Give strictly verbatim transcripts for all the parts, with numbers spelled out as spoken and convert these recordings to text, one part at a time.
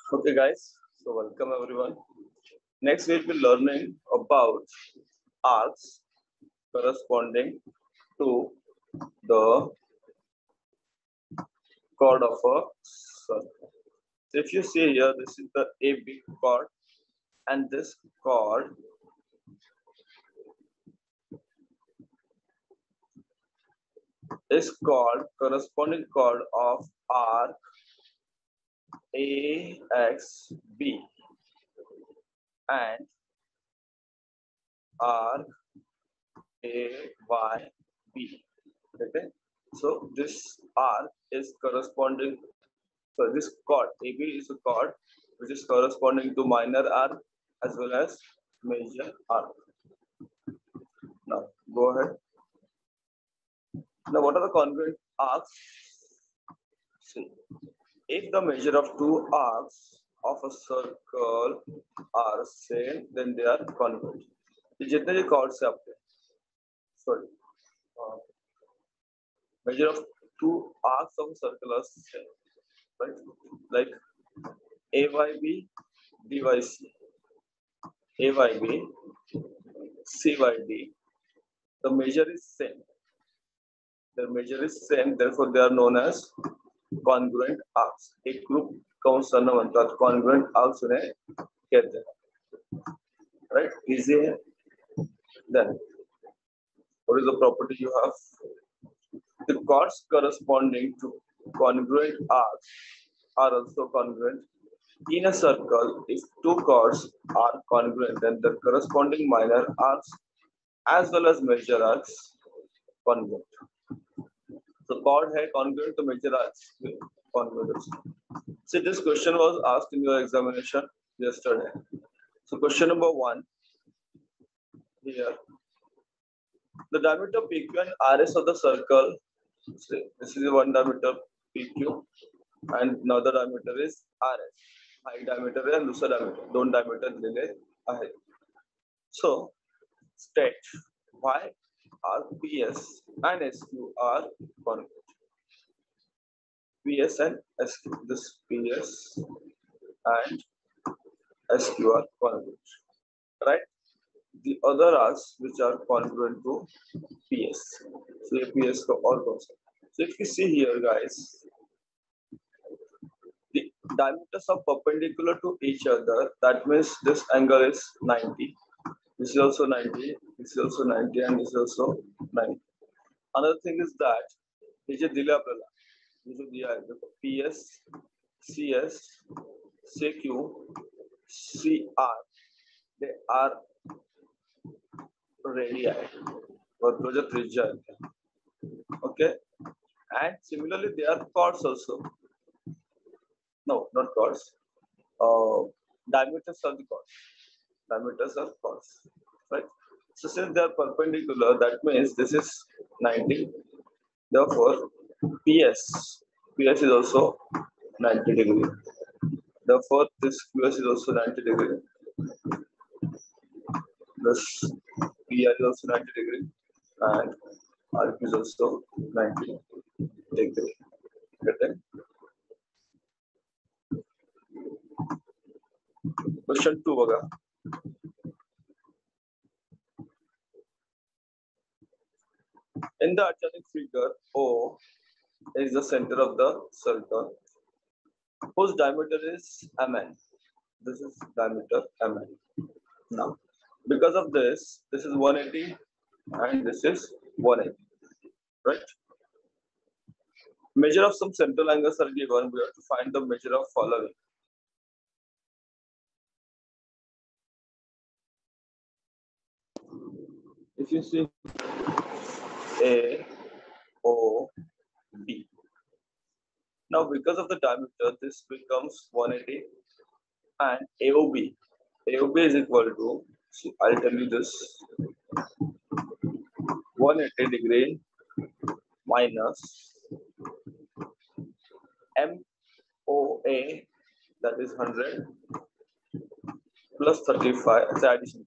Okay, guys. So welcome everyone. Next, we'll be learning about arcs corresponding to the chord of a circle. So if you see here, this is the A B chord, and this chord is called corresponding chord of arc A X B and arc A Y B. Okay. So this arc is corresponding. So this chord A B is a chord which is corresponding to minor arc as well as major arc. Now go ahead. Now what are the congruent arcs? See, if the measure of two arcs of a circle are same, then they are congruent. ये जितने भी chords है आपके, sorry, uh, measure of two arcs of a circle are same, right? Like A Y B, D Y C, A Y B, C Y D. The measure is same. The measure is same, therefore they are known as congruent arcs. एक group कौन सा ना बनता है congruent arcs उन्हें कहते हैं, right? Easy है. Then what is the property you have? The chords corresponding to congruent arcs are also congruent. In a circle, if two chords are congruent, then the corresponding minor arcs as well as major arcs congruent. So chord है congruent to major arcs congruent. See, this question was asked in your examination yesterday. So question number one here. The diameter P Q and R S of the circle. See, this is one diameter P Q and another diameter is R S. हा एक diameter है दूसरा diameter. दोन diameter दिलेले आहे. So state why are P S and S Q are congruent. P S and S Q. This P S and S Q are congruent, right? The other arcs which are congruent to P S. So P S को और कौन सा? So if you see here, guys, the diameters are perpendicular to each other. That means this angle is ninety. This is also ninety. This is also ninety, and this is also ninety. Another thing is that ये जो दिला आपल्याला, ये जो दिया है देखो P S, C S, C Q, C R, they are radii or closure त्रिज्या. Okay, and similarly they are chords also. No, not chords. Uh, diameters are the chords. Diameters are chords, right? So since they are perpendicular, that means this is ninety. Therefore, P S, P S is also ninety degree. Therefore, this Q S is also ninety degree. This P R is also ninety degree, and R Q is also ninety degree. Get it? Question two होगा. In the adjoining figure, O is the center of the circle, whose diameter is M N. This is diameter M N. Now, because of this, this is one eighty and this is one eighty, right? Measure of some central angles are given. We have to find the measure of following. If you see A, O, B. Now, because of the diameter, this becomes one eighty, and A O B. A O B is equal to, so I'll tell you this, one eighty degree minus M O A, that is one hundred, plus thirty-five, it's addition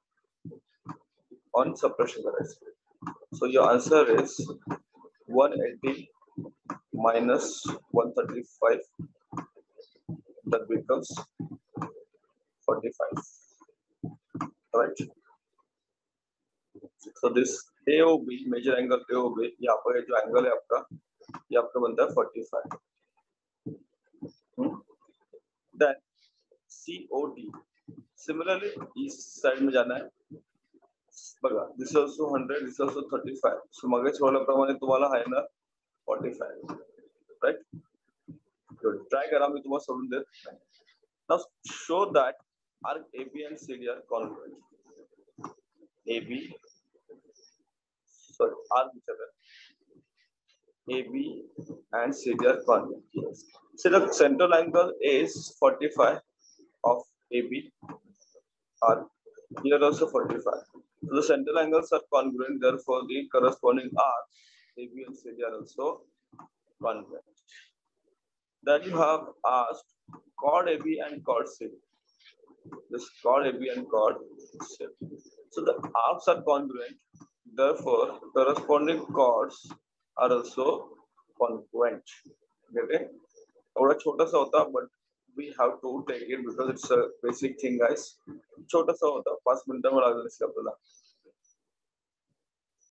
on subtraction. So your answer is one eighty minus one thirty-five that becomes forty-five, right? So this A O B, major angle A O B, यहाँ पर जो angle है आपका, ये आपका बनता है forty-five. hmm? Then C O D, similarly इस side में जाना है. बघा, this is also one hundred, this is also thirty-five. So मगेच बोलल्याप्रमाणे तुम्हाला आहे ना forty-five, right? Good. Try करा, मी तुम्हाला सोडून देत. Now show that arc A B and C D are congruent. A B, sorry, arc each other. A B and C D are congruent. Yes. So the central angle is forty-five of A B, arc. Here also forty-five. So the central angles are congruent. Therefore, the corresponding arcs A B and C D are also congruent. Then you have asked chord A B and chord C D. This chord A B and chord C D. So the arcs are congruent. Therefore, corresponding chords are also congruent. Okay? थोड़ा छोटा सा होता, but we have to take it because it's a basic thing, guys. छोटा सा होता, पांच minute में लागेल इसका आपल्याला.